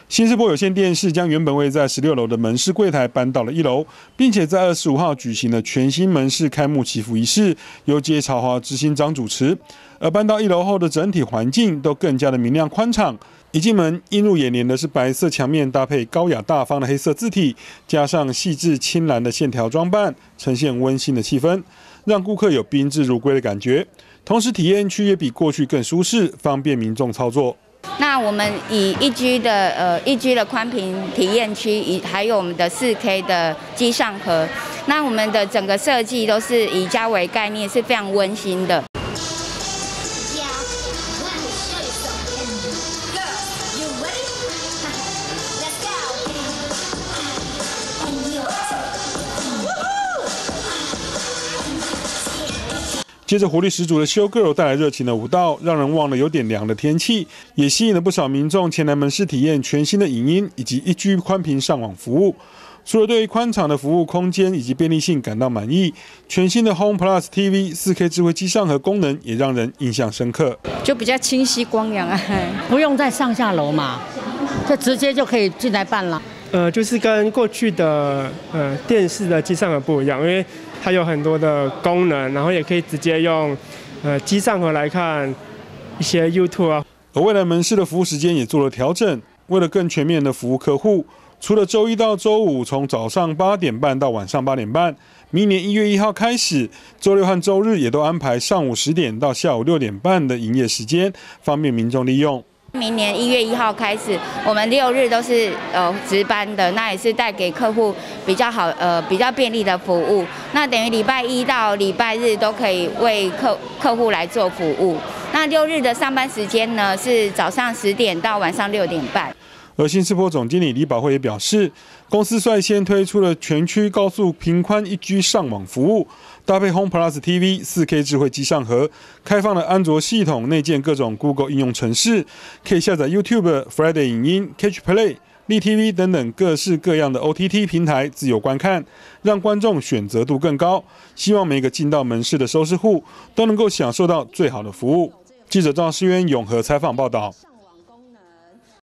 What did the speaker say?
新世博有线电视将原本位在16楼的门市柜台搬到了1楼，并且在25号举行了全新门市开幕祈福仪式，由接潮华执行长主持。而搬到1楼后的整体环境都更加的明亮宽敞。一进门，映入眼帘的是白色墙面搭配高雅大方的黑色字体，加上细致青蓝的线条装扮，呈现温馨的气氛，让顾客有宾至如归的感觉。同时，体验区也比过去更舒适，方便民众操作。 那我们以1G 的宽屏体验区，还有我们的4K 的机上盒，那我们的整个设计都是以家为概念，是非常温馨的。 接着活力十足的 Show Girl 带来热情的舞蹈，让人忘了有点凉的天气，也吸引了不少民众前来门市体验全新的影音以及1G 宽频上网服务。除了对于宽敞的服务空间以及便利性感到满意，全新的 Home Plus TV 4K 智慧机上盒功能也让人印象深刻， 就比较清晰光亮啊，不用再上下楼嘛，就直接就可以进来办了。 就是跟过去的电视的机上盒不一样，因为它有很多的功能，然后也可以直接用机上盒来看一些 YouTube 啊。 而未来门市的服务时间也做了调整，为了更全面的服务客户，除了周一到周五从早上8点半到晚上8点半，明年1月1号开始，周六和周日也都安排上午10点到下午6点半的营业时间，方便民众利用。 明年1月1号开始，我们6日都是值班的，那也是带给客户比较好比较便利的服务。那等于礼拜一到礼拜日都可以为客户来做服务。那6日的上班时间呢是早上10点到晚上6点半。 而新世博总经理李宝慧也表示，公司率先推出了全区高速频宽1G 上网服务，搭配 Home Plus TV 4K 智慧机上盒，开放了安卓系统内建各种 Google 应用程式，可以下载 YouTube、Friday 影音、Catch Play、立 TV 等等各式各样的 OTT 平台自由观看，让观众选择度更高。希望每个进到门市的收视户都能够享受到最好的服务。记者赵世渊永和采访报道。